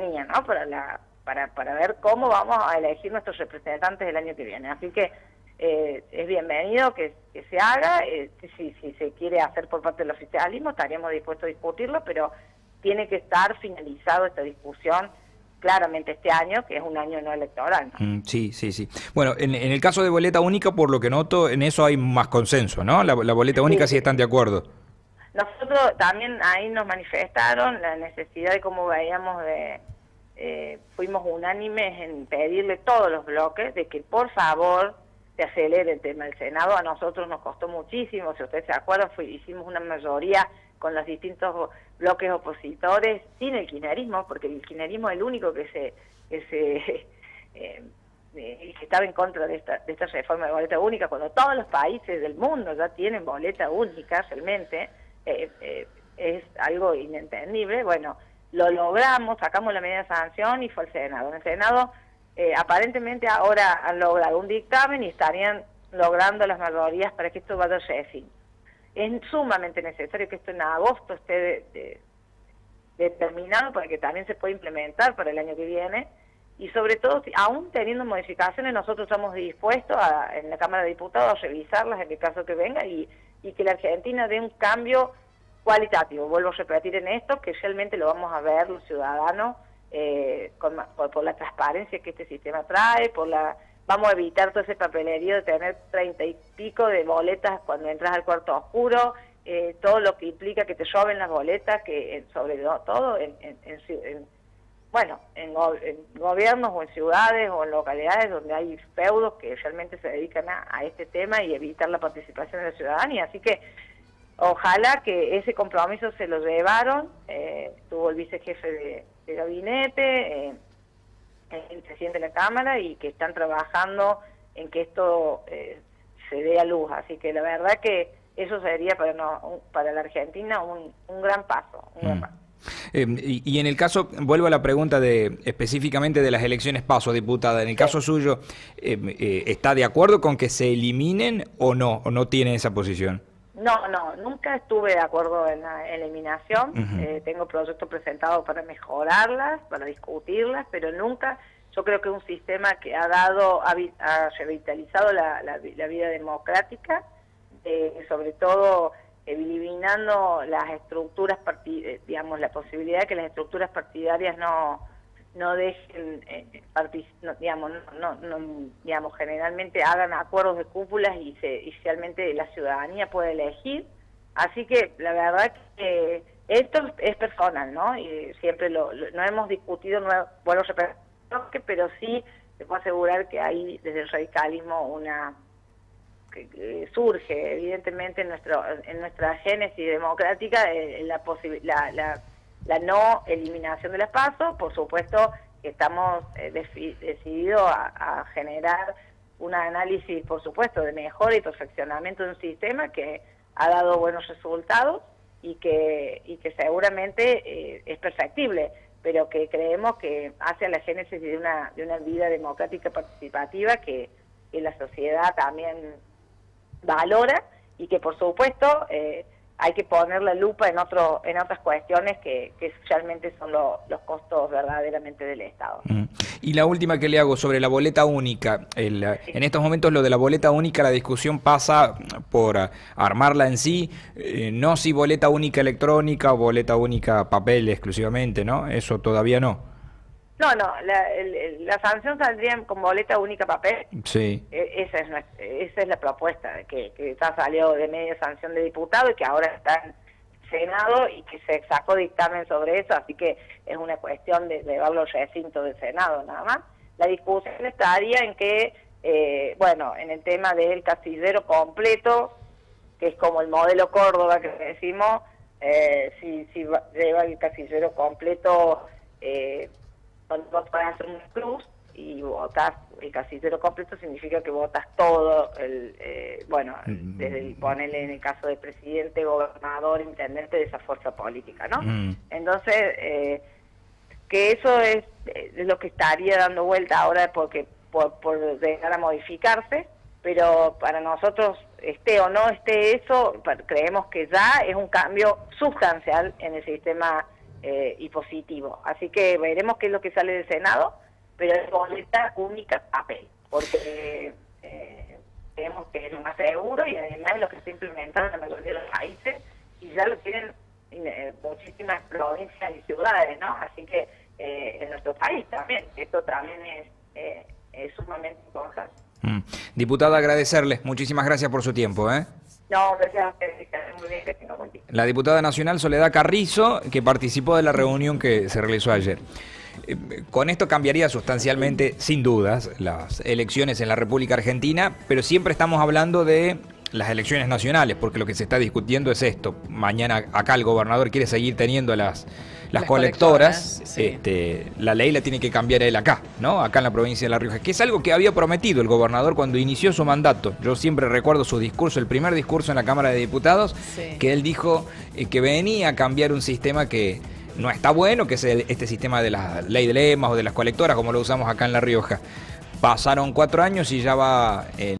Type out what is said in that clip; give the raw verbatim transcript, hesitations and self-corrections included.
ciudadanía, ¿no? Para la para para ver cómo vamos a elegir nuestros representantes el año que viene. Así que eh, es bienvenido que, que se haga, eh, si, si se quiere hacer por parte del oficialismo, estaríamos dispuestos a discutirlo, pero tiene que estar finalizado esta discusión claramente este año, que es un año no electoral, ¿no? Mm, sí, sí, sí. Bueno, en, en el caso de boleta única, por lo que noto, en eso hay más consenso, ¿no? La, la boleta única sí Sí, están de acuerdo. nosotros también ahí nos manifestaron la necesidad de cómo veíamos de... Eh, fuimos unánimes en pedirle todos los bloques de que por favor se acelere el tema del Senado. A nosotros nos costó muchísimo, si ustedes se acuerdan, fue, hicimos una mayoría con los distintos bloques opositores sin el kirchnerismo, porque el kirchnerismo es el único que se... Que se eh, eh, que estaba en contra de esta, de esta reforma de boleta única, cuando todos los países del mundo ya tienen boleta única realmente. Eh, eh, es algo inentendible. Bueno, lo logramos, sacamos la medida de sanción y fue al Senado. En el Senado eh, aparentemente ahora han logrado un dictamen y estarían logrando las mayorías para que esto vaya a fin. Es sumamente necesario que esto en agosto esté de, de, determinado para que también se pueda implementar para el año que viene, y sobre todo, aún teniendo modificaciones, nosotros estamos dispuestos a, en la Cámara de Diputados a revisarlas en el caso que venga y, y que la Argentina dé un cambio cualitativo. Vuelvo a repetir en esto, que realmente lo vamos a ver los ciudadanos eh, con, por, por la transparencia que este sistema trae, por la vamos a evitar todo ese papelerío de tener treinta y pico de boletas cuando entras al cuarto oscuro, eh, todo lo que implica que te roben las boletas, que sobre todo en, en, en, en bueno, en, go en gobiernos o en ciudades o en localidades donde hay feudos que realmente se dedican a, a este tema y evitar la participación de la ciudadanía. Así que ojalá que ese compromiso se lo llevaron, eh, tuvo el vicejefe de, de gabinete, eh, el presidente de la Cámara, y que están trabajando en que esto eh, se dé a luz. Así que la verdad que eso sería para, no, para la Argentina un, un gran paso, un Mm. gran paso. Eh, y, y en el caso, vuelvo a la pregunta de específicamente de las elecciones PASO, diputada, en el Sí. caso suyo, eh, eh, ¿está de acuerdo con que se eliminen o no? ¿O no tiene esa posición? No, no, nunca estuve de acuerdo en la eliminación. Uh-huh. eh, tengo proyectos presentados para mejorarlas, para discutirlas, pero nunca, yo creo que es un sistema que ha dado, ha, ha revitalizado la, la, la vida democrática, eh, sobre todo eliminando las estructuras, digamos, la posibilidad de que las estructuras partidarias no no dejen, eh, no, digamos, no, no, no, digamos, generalmente hagan acuerdos de cúpulas y, se, y realmente la ciudadanía puede elegir. Así que la verdad que esto es personal, ¿no? Y siempre lo, lo no hemos discutido, no vuelvo a repetir, pero sí te puedo asegurar que hay desde el radicalismo una que, que surge evidentemente en nuestro en nuestra génesis democrática eh, la posibilidad la, la no eliminación de las PASO. Por supuesto que estamos eh, decididos a, a generar un análisis, por supuesto, de mejora y perfeccionamiento de un sistema que ha dado buenos resultados y que y que seguramente eh, es perfectible, pero que creemos que hace a la génesis de una de una vida democrática participativa que, que la sociedad también valora, y que por supuesto eh, hay que poner la lupa en otro en otras cuestiones que, que realmente son lo, los costos verdaderamente del Estado. Mm. Y la última que le hago sobre la boleta única. El, Sí. En estos momentos lo de la boleta única, la discusión pasa por uh, armarla en sí, eh, no si boleta única electrónica o boleta única papel exclusivamente, ¿no? Eso todavía no. No, no, la, el, la sanción saldría con boleta única papel. Sí. Esa es, nuestra, esa es la propuesta, que, que ya salió de media sanción de diputado y que ahora está en Senado y que se sacó dictamen sobre eso, así que es una cuestión de llevarlo al recinto del Senado nada más. La discusión estaría en que, eh, bueno, en el tema del casillero completo, que es como el modelo Córdoba que decimos, eh, si, si lleva el casillero completo, eh, cuando vos podés hacer una cruz y votás el casillero completo, significa que votas todo, el eh, bueno, Mm. desde el, ponele en el caso de presidente, gobernador, intendente de esa fuerza política, ¿no? Mm. Entonces, eh, que eso es, es lo que estaría dando vuelta ahora porque por, por llegar a modificarse, pero para nosotros, esté o no esté eso, creemos que ya es un cambio sustancial en el sistema eh, y positivo. Así que veremos qué es lo que sale del Senado, pero es boleta única papel, porque eh, creemos que es lo más seguro y además es lo que se implementa en la mayoría de los países y ya lo tienen eh, muchísimas provincias y ciudades, ¿no? Así que eh, en nuestro país también, esto también es, eh, es sumamente importante. Mm. Diputada, agradecerle, muchísimas gracias por su tiempo, ¿eh? No, gracias a ustedes, que estén muy bien, que tengan buen día. La diputada nacional Soledad Carrizo, que participó de la reunión que se realizó ayer. Eh, Con esto cambiaría sustancialmente, sin dudas, las elecciones en la República Argentina, pero siempre estamos hablando de las elecciones nacionales, porque lo que se está discutiendo es esto. Mañana acá el gobernador quiere seguir teniendo las, las, las colectoras, colectoras sí. este, la ley la tiene que cambiar él acá, ¿no? Acá en la provincia de La Rioja, que es algo que había prometido el gobernador cuando inició su mandato. Yo siempre recuerdo su discurso, el primer discurso en la Cámara de Diputados, sí. que él dijo eh, que venía a cambiar un sistema que no está bueno, que es el, este sistema de la ley de lemas o de las colectoras, como lo usamos acá en La Rioja. Pasaron cuatro años y ya va... Eh,